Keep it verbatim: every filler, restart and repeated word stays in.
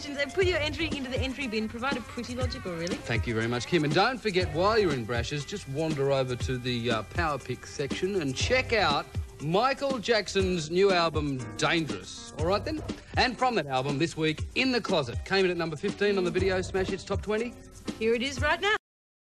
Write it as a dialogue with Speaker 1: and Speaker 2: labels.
Speaker 1: questions and put your entry into the entry bin, provided pretty logical, really.
Speaker 2: Thank you very much, Kim. And don't forget, while you're in Brashs, just wander over to the uh, Power Pick section and check out Michael Jackson's new album, Dangerous. All right, then? And from that album this week, In the Closet, came in at number fifteen on the Video Smash Hits Top twenty.
Speaker 1: Here it is right now.